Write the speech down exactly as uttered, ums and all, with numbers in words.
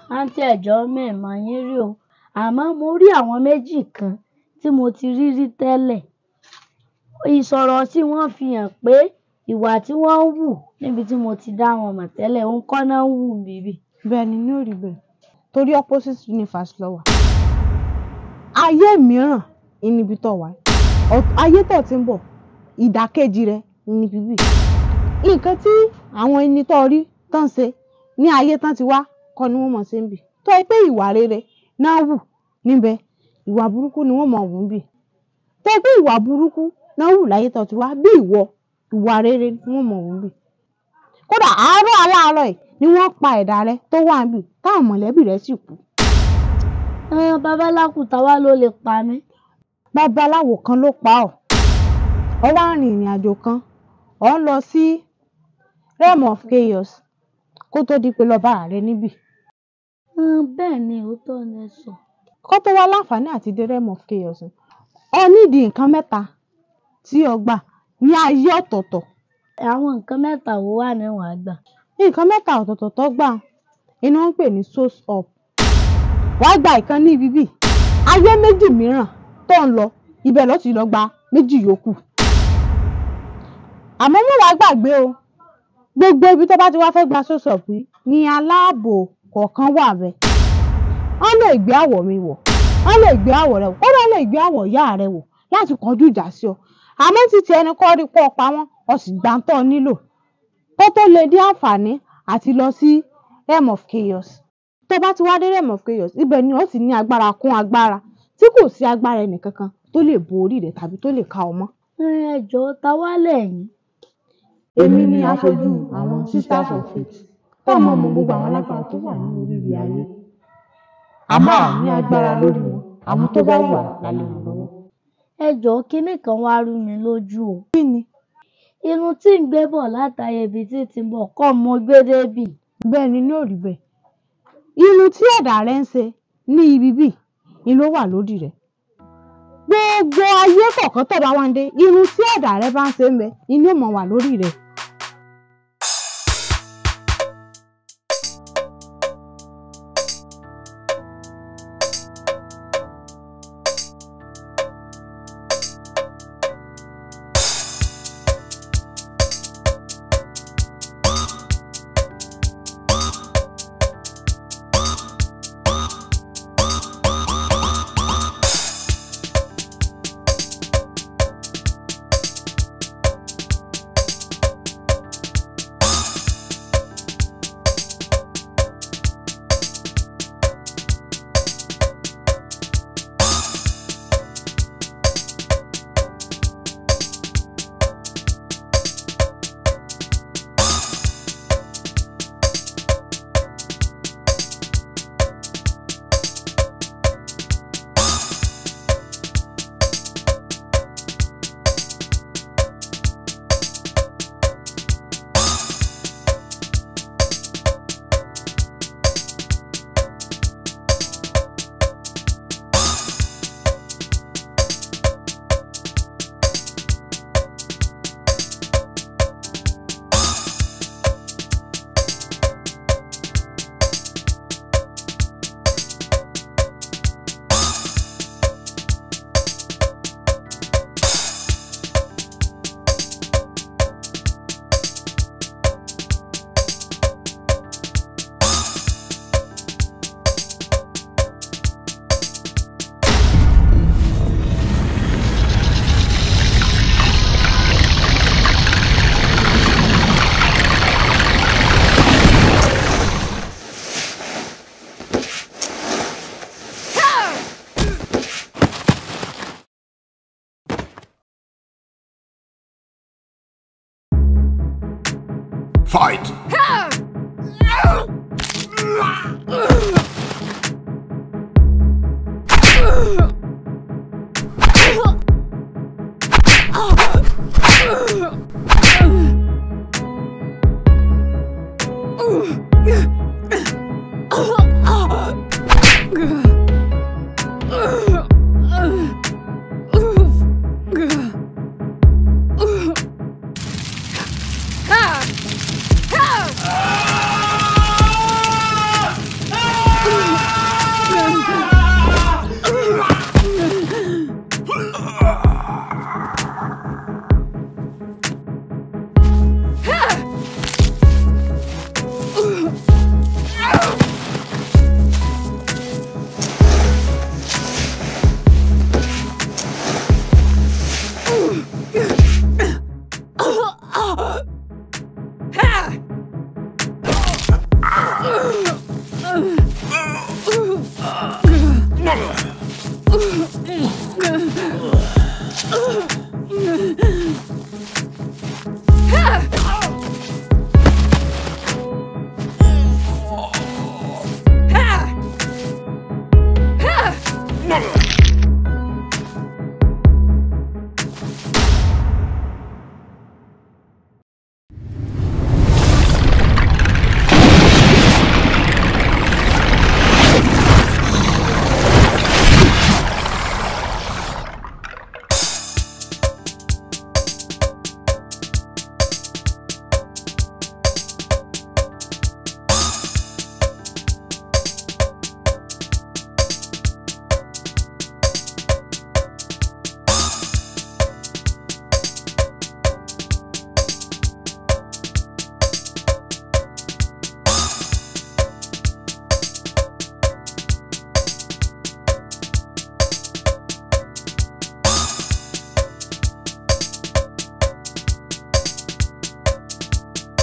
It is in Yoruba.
Aunty ẹ̀jọ́ mẹ́ẹ̀mọ́ yín rí o. Àmọ́ mo rí àwọn méjì kan tí mo ti rí rí tẹ́lẹ̀. Ìsọ̀rọ̀ tí wọ́n fi hàn pé ìwà tí wọ́n ń wù níbi tí mo ti dá wọn mọ̀ tẹ́lẹ̀, òun kọ́ náà ń wù bíbí. Bẹ́ẹ̀ ni ní òrí bẹ́ẹ̀. Torí opposite universe ló wà. Ayé mìíràn níbi tó wà. Ayé tó ti ń bọ̀, ìdàkejì rẹ̀ ní bíbí. Nǹkan tí àwọn ẹni tó rí tán ṣe ní ayé tán ti wá kọ́ ni wọ́n mọ̀ ṣe ń bì. Tó yẹ pé ìwà rere náà wù níbẹ̀, ìwà burúkú ni wọ́n mọ̀ wù ń bì. Tó yẹ pé ìwà burúkú náà wù láyé tó ti wá bí ìwọ, ìwà rere ni wọ́n mọ̀ wù ń bì. Kódà àárọ̀ aláàárọ̀ yìí ni wọ́n pa ẹ̀dá rẹ tó wà ń bì táwọn mọ̀lẹ́bí rẹ̀ sì kú. Babalákùtà wá ló lè pa mí. Babaláwo kan ló pa ọ́. Ó wá rìn ìrìn àjò kan. Ó ń lọ sí realm of chaos kó tó di pé lọ bá ààrẹ níbí. Bẹ́ẹ̀ ni òótọ́ ni ẹ sọ. Kó tó wá láǹfààní àti dé realm of chaos. Ó nídìí nǹkan mẹ́ta tí ó gbà ní ayé ọ̀tọ̀ọ̀tọ̀. Àwọn nǹkan mẹ́ta wo wà ní wàá gbà? Nǹkan mẹ́ta ọ̀tọ̀ọ̀tọ̀ tó gbà iná ń pè ní source up. Wàá gba ìkan ní ibi bí. Ayé méjì mìíràn tó ń lọ, ibẹ̀ ló ti lọ gba méjì yòókù. Àmọ́ mo wá gbàgbé o. Gbogbo ibi tó bá ti wá fẹ́ gba source up yìí ni aláàbò kọ̀ọ̀kan wà bẹ́ẹ̀. Wọ́n lè gbé àwọ̀ mi wọ̀. Wọ́n lè gbé àwọ̀ rẹ wọ̀. Wọ́n lè gbé àwọ̀ ìyá rẹ wọ̀ láti kọjú ìjà sí ọ. Àmọ́ títí ẹni kọ́ rí pọ̀ pa wọ́n, ó sì gbà ń tọ́ nílò. Kó tó lè dé àǹfààní àti lọ sí realm of chaos. Tó bá ti wá dé realm of chaos, ibẹ̀ ni ó sì ní agbára kún agbára tí kò sí agbára ẹnì kankan tó lè borí rẹ̀ tàbí tó lè ka ọ mọ́. Ẹ jọ̀ọ́ ta wá lẹ́yìn. Èmi ni aṣojú àwọn sisters of faith. Táwọn ọmọ gbogbo àwọn alágbára tó wà ní oríire ayé. Àmọ́ ní agbára lórí wọn, àwọn tó bá wà lálẹ́ wọn lọ́wọ́. Ẹ jọ̀ọ́ kíní kan wá rú mi lójú o. Kí ni? Irun tí ń gbé bọ̀ látàyè ibi tí ti ń bọ̀ kọ́ mo gbé débì. Bẹ́ẹ̀ ni ní òrí bẹ́ẹ̀. Irun tí ẹ̀dá rẹ ń ṣe ní ibi bí ni ló wà lórí rẹ̀. Gbogbo ayé kọ̀ọ̀kan tó bá wá ń dé, irun tí ẹ̀dá rẹ bá ń ṣe ń bẹ ni ó mọ̀ wà lórí rẹ̀. Fight!